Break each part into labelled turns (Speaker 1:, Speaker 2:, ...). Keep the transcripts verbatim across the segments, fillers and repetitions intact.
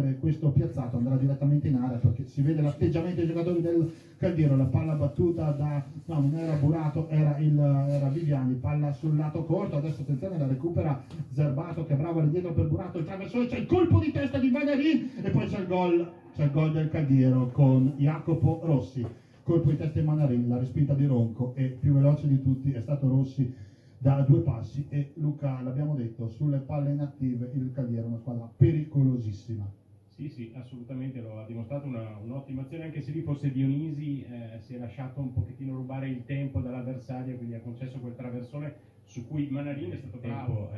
Speaker 1: dove questo piazzato andrà direttamente in area, perché si vede l'atteggiamento dei giocatori del Caldiero, la palla battuta da, no non era Burato, era, il, era Viviani, palla sul lato corto, adesso attenzione, la recupera Zerbato che è bravo lì dietro per Burato, il traversone, c'è il colpo di testa di Vanarin e poi c'è il gol, c'è il gol del Caldiero con Jacopo Rossi, colpo di testa di Vanarin, la respinta di Ronco e più veloce di tutti è stato Rossi da due passi. E Luca, l'abbiamo detto, sulle palle inattive il Caldiero è una squadra pericolosissima.
Speaker 2: Sì, sì, assolutamente, lo ha dimostrato un'ottima azione, anche se lì fosse Dionisi eh, si è lasciato un pochettino rubare il tempo dall'avversario, quindi ha concesso quel traversone su cui Manarin è stato bravo,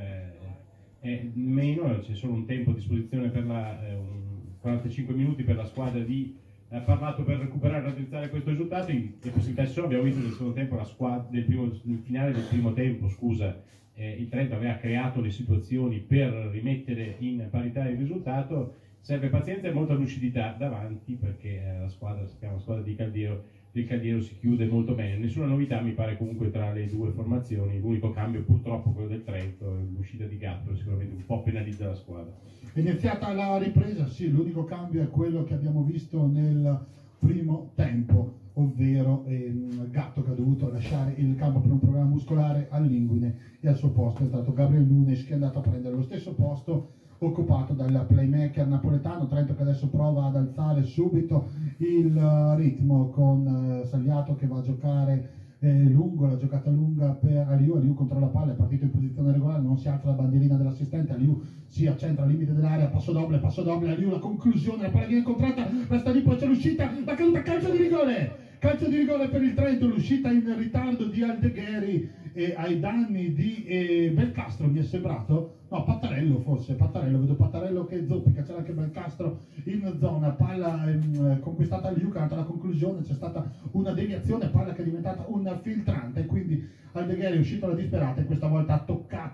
Speaker 2: eh, è meno, c'è solo un tempo a disposizione per la, eh, un quarantacinque minuti per la squadra di ha parlato per recuperare e raddrizzare questo risultato. Le possibilità ci sono, abbiamo visto nel secondo tempo la squadra del primo, nel finale del primo tempo, scusa, eh, il Trento aveva creato le situazioni per rimettere in parità il risultato. Serve pazienza e molta lucidità davanti, perché eh, la squadra, sappiamo, la squadra di Caldiero, del Caldiero si chiude molto bene. Nessuna novità mi pare comunque tra le due formazioni, l'unico cambio purtroppo quello del Trento, l'uscita di Gatto sicuramente un po' penalizza la squadra.
Speaker 1: È iniziata la ripresa, sì, l'unico cambio è quello che abbiamo visto nel primo tempo, ovvero ehm, Gatto che ha dovuto lasciare il campo per un problema muscolare all'inguine e al suo posto è stato Gabriel Nunes che è andato a prendere lo stesso posto occupato dal playmaker napoletano. Trento che adesso prova ad alzare subito il uh, ritmo con uh, Sagliato che va a giocare eh, lungo, la giocata lunga per Aliu, Aliu controlla la palla, è partito in posizione regolare, non si alza la bandierina dell'assistente, Aliu si accentra al limite dell'area, passo doble, passo doble, Aliu la conclusione, la palla viene incontrata, resta lì, poi c'è l'uscita, la caduta, calcio di rigore! Calcio di rigore per il Trento, l'uscita in ritardo di Aldegheri e ai danni di eh, Belcastro mi è sembrato, no Pattarello forse, Pattarello, vedo Pattarello che zoppica, c'era anche Belcastro in zona, palla ehm, conquistata al Liu, alla conclusione c'è stata una deviazione, palla che è diventata un filtrante, quindi Aldegheri è uscito alla disperata e questa volta ha toccato.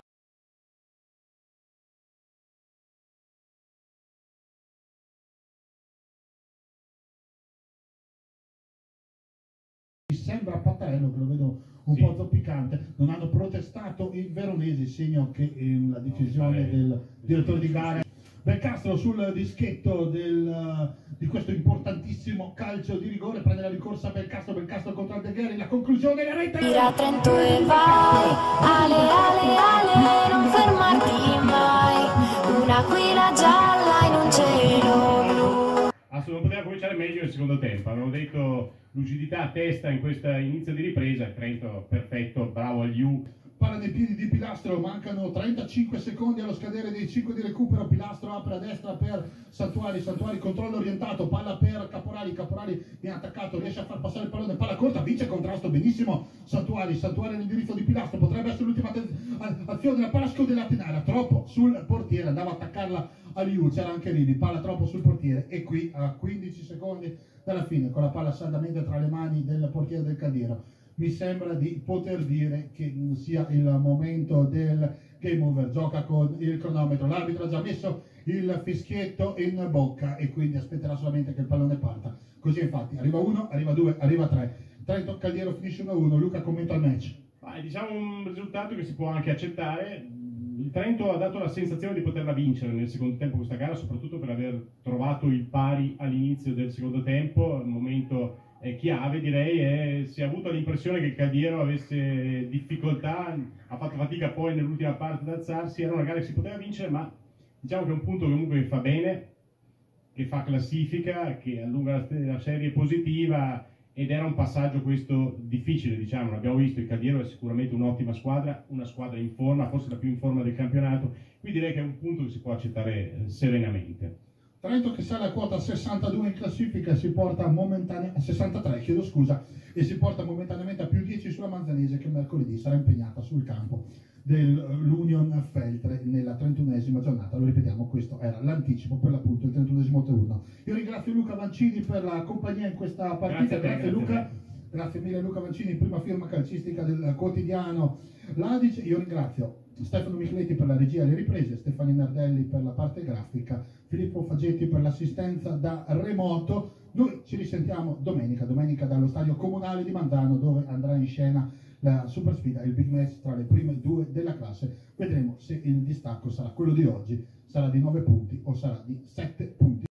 Speaker 1: Sembra Pattarello che lo vedo un sì. po' zoppicante, non hanno protestato i veronesi, segno che eh, la decisione no, del direttore di gara. Belcastro sul dischetto del, di questo importantissimo calcio di rigore, prende la ricorsa Belcastro, Belcastro contro Aldegheri, la conclusione, la rete!
Speaker 3: Tira Trento e vai, ale ale ale, non fermarti mai, un'aquila gialla in un cielo blu.
Speaker 2: Assolutamente, non poteva cominciare meglio il secondo tempo, avevano detto lucidità a testa in questo inizio di ripresa, il Trento perfetto, bravo agli U.
Speaker 1: Palla nei piedi di Pilastro, mancano trentacinque secondi allo scadere dei cinque di recupero, Pilastro apre a destra per Santuari, Santuari controllo orientato, palla per Caporali, Caporali viene attaccato, riesce a far passare il pallone, palla corta, vince contrasto benissimo Santuari, Santuari nell'indirizzo di Pilastro, potrebbe essere l'ultima azione della palla scodellata in aria, troppo sul portiere, andava a attaccarla all'Iu, c'era anche Rivi, palla troppo sul portiere e qui a quindici secondi dalla fine con la palla saldamente tra le mani del portiere del Caldiero mi sembra di poter dire che sia il momento del game over, gioca con il cronometro, l'arbitro ha già messo il fischietto in bocca e quindi aspetterà solamente che il pallone parta, così infatti arriva uno, arriva due, arriva tre, Trento Caldiero finisce uno a uno, Luca commenta il match.
Speaker 2: È diciamo un risultato che si può anche accettare, il Trento ha dato la sensazione di poterla vincere nel secondo tempo questa gara, soprattutto per aver trovato il pari all'inizio del secondo tempo, il momento è chiave direi, e si è avuto l'impressione che il Caldiero avesse difficoltà, ha fatto fatica poi nell'ultima parte ad alzarsi, era una gara che si poteva vincere, ma diciamo che è un punto che comunque fa bene, che fa classifica, che allunga la serie positiva ed era un passaggio questo difficile, diciamo, l'abbiamo visto, il Caldiero è sicuramente un'ottima squadra, una squadra in forma, forse la più in forma del campionato, qui direi che è un punto che si può accettare serenamente.
Speaker 1: Trento che sale a quota sessantadue in classifica e si porta momentaneamente a sessantatré, chiedo scusa, e si porta momentaneamente a più dieci sulla Manzanese che mercoledì sarà impegnata sul campo dell'Union Feltre nella trentunesima giornata. Lo ripetiamo, questo era l'anticipo per l'appunto il trentunesimo turno. Io ringrazio Luca Vancini per la compagnia in questa partita. Grazie, grazie, grazie Luca. Grazie. Grazie mille Luca Vancini, prima firma calcistica del quotidiano L'Adige. Io ringrazio Stefano Micheletti per la regia e le riprese, Stefano Nardelli per la parte grafica, Filippo Fagetti per l'assistenza da remoto. Noi ci risentiamo domenica, domenica dallo stadio comunale di Manzano, dove andrà in scena la super sfida, il big match tra le prime due della classe. Vedremo se il distacco sarà quello di oggi, sarà di nove punti o sarà di sette punti.